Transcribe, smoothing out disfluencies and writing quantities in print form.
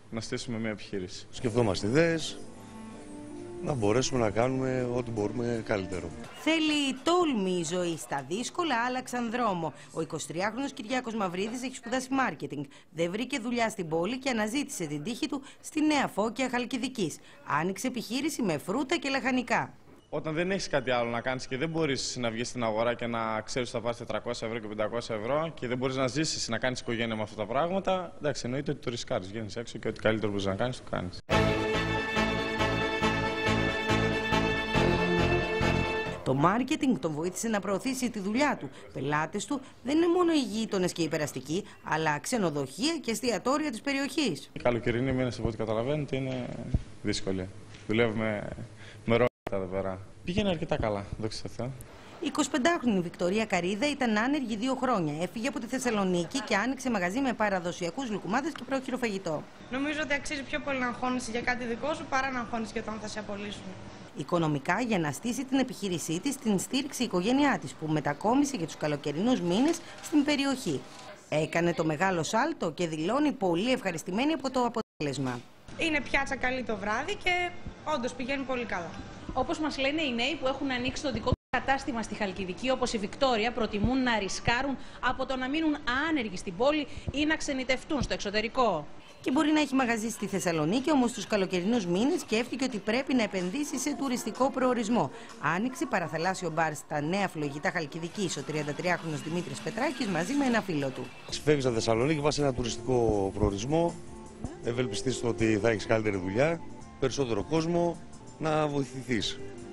να στήσουμε μια επιχείρηση. Σκεφτόμαστε ιδέες, να μπορέσουμε να κάνουμε ό,τι μπορούμε καλύτερο. Θέλει τόλμη η ζωή. Στα δύσκολα άλλαξαν δρόμο. Ο 23χρονος Κυριάκος Μαυρίδης έχει σπουδάσει μάρκετινγκ. Δεν βρήκε δουλειά στην πόλη και αναζήτησε την τύχη του στη Νέα Φώκια Χαλκιδικής. Άνοιξε επιχείρηση με φρούτα και λαχανικά. Όταν δεν έχεις κάτι άλλο να κάνεις και δεν μπορείς να βγεις στην αγορά και να ξέρεις ότι θα πάρεις 400 ευρώ και 500 ευρώ και δεν μπορείς να ζήσεις, να κάνεις οικογένεια με αυτά τα πράγματα, εντάξει, εννοείται ότι το ρισκάρεις. Βγαίνεις έξω και ό,τι καλύτερο μπορείς να κάνεις, το κάνεις. Το μάρκετινγκ τον βοήθησε να προωθήσει τη δουλειά του. Πελάτες του δεν είναι μόνο οι γείτονες και οι περαστικοί, αλλά ξενοδοχεία και εστιατόρια της περιοχής. Οι καλοκαιρινοί μήνες, από ό,τι καταλαβαίνετε, είναι δύσκολοι. Δουλεύουμε με ρόλο εδώ πέρα. Πήγαινε αρκετά καλά, δόξα τω Θεώ. Η 25χρονη Βικτωρία Καρίδα ήταν άνεργη 2 χρόνια. Έφυγε από τη Θεσσαλονίκη και άνοιξε μαγαζί με παραδοσιακούς λουκουμάδες και πρόχειρο φαγητό. Νομίζω ότι αξίζει πιο πολύ να αγχώνεσαι για κάτι δικό σου παρά να αγχώνεσαι για το αν θα σε απολύσουν. Οικονομικά, για να στήσει την επιχείρησή της, την στήριξε η οικογένειά της, που μετακόμισε για τους καλοκαιρινούς μήνες στην περιοχή. Έκανε το μεγάλο σάλτο και δηλώνει πολύ ευχαριστημένη από το αποτέλεσμα. Είναι πιάτσα καλή το βράδυ και όντως πηγαίνει πολύ καλά. Όπως μας λένε οι νέοι που έχουν ανοίξει το δικό τους κατάστημα στη Χαλκιδική, όπως η Βικτόρια, προτιμούν να ρισκάρουν από το να μείνουν άνεργοι στην πόλη ή να ξενιτευτούν στο εξωτερικό. Και μπορεί να έχει μαγαζί στη Θεσσαλονίκη, όμως τους καλοκαιρινούς μήνες σκέφτηκε ότι πρέπει να επενδύσει σε τουριστικό προορισμό. Άνοιξε παραθαλάσσιο μπαρ στα Νέα Φλογητά Χαλκιδικής ο 33χρονος Δημήτρης Πετράκης μαζί με ένα φίλο του. Φεύγεις από Θεσσαλονίκη, πας σε ένα τουριστικό προορισμό, ευελπιστείς ότι θα έχεις καλύτερη δουλειά, περισσότερο κόσμο, να βοηθηθείς.